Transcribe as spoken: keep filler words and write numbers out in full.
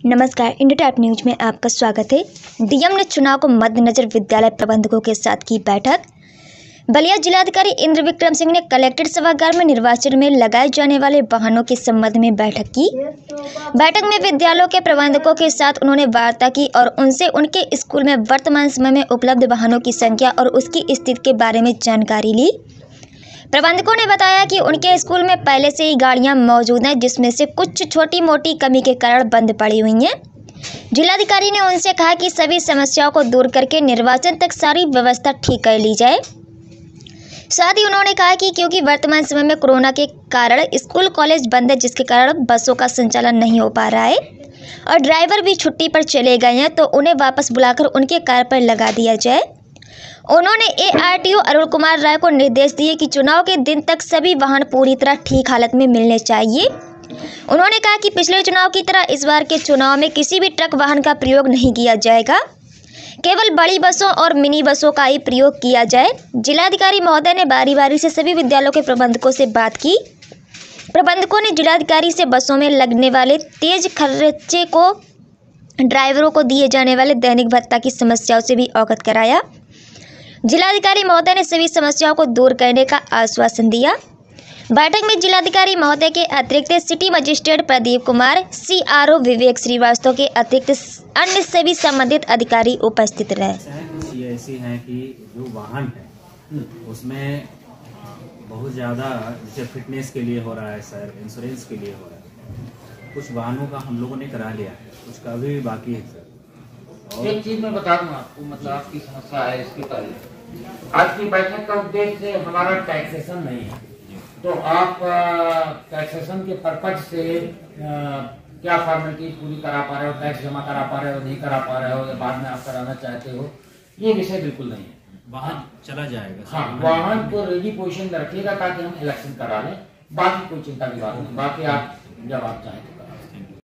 नमस्कार, India type news में आपका स्वागत है। डीएम ने चुनाव को मद्देनजर विद्यालय प्रबंधकों के साथ की बैठक। बलिया जिलाधिकारी इंद्र विक्रम सिंह ने कलेक्ट्रेट सभागार में निर्वाचन में लगाए जाने वाले वाहनों के संबंध में बैठक की। बैठक में विद्यालयों के प्रबंधकों के साथ उन्होंने वार्ता की और उनसे उनके स्कूल में वर्तमान समय में उपलब्ध वाहनों की संख्या और उसकी स्थिति के बारे में जानकारी ली। प्रबंधकों ने बताया कि उनके स्कूल में पहले से ही गाड़ियां मौजूद हैं, जिसमें से कुछ छोटी मोटी कमी के कारण बंद पड़ी हुई हैं। जिलाधिकारी ने उनसे कहा कि सभी समस्याओं को दूर करके निर्वाचन तक सारी व्यवस्था ठीक कर ली जाए। साथ ही उन्होंने कहा कि क्योंकि वर्तमान समय में कोरोना के कारण स्कूल कॉलेज बंद है, जिसके कारण बसों का संचालन नहीं हो पा रहा है और ड्राइवर भी छुट्टी पर चले गए हैं, तो उन्हें वापस बुलाकर उनके कार्य पर लगा दिया जाए। उन्होंने एआरटीओ अरुण कुमार राय को निर्देश दिए कि चुनाव के दिन तक सभी वाहन पूरी तरह ठीक हालत में मिलने चाहिए। उन्होंने कहा कि पिछले चुनाव की तरह इस बार के चुनाव में किसी भी ट्रक वाहन का प्रयोग नहीं किया जाएगा, केवल बड़ी बसों और मिनी बसों का ही प्रयोग किया जाए। जिलाधिकारी महोदय ने बारी बारी से सभी विद्यालयों के प्रबंधकों से बात की। प्रबंधकों ने जिलाधिकारी से बसों में लगने वाले तेज खर्चे को ड्राइवरों को दिए जाने वाले दैनिक भत्ता की समस्याओं से भी अवगत कराया। जिलाधिकारी महोदय ने सभी समस्याओं को दूर करने का आश्वासन दिया। बैठक में जिलाधिकारी महोदय के अतिरिक्त city magistrate Pradeep Kumar, CRO Vivek Srivastava के अतिरिक्त अन्य सभी संबंधित अधिकारी उपस्थित रहे। कुछ ये ऐसी हैं कि जो वाहन है उसमें बहुत ज़्यादा जैसे फिटनेस के लिए हो रहा है सर, इंश्योरेंस के लिए हो रहा है। कुछ वाहनों का हम लोगों ने करा लिया है, कुछ का भी बाकी है सर। और एक चीज मैं बता दूं आपको, मतलब आपकी समस्या है इसके पहले आज की बैठक का उद्देश्य हमारा टैक्सेशन नहीं है, तो आप टैक्सेशन के पर्पज से आ, क्या फॉर्मेलिटी पूरी करा पा रहे हो, टैक्स जमा करा पा रहे हो, नहीं करा पा रहे हो या बाद में आप कराना चाहते हो, ये विषय बिल्कुल नहीं है। वाहन चला जाएगा। हाँ, वाहन को रेडी पोजिशन में रखिएगा ताकि हम इलेक्शन करा लें, बाकी कोई चिंता की बात नहीं। बाकी आप जब आप चाहें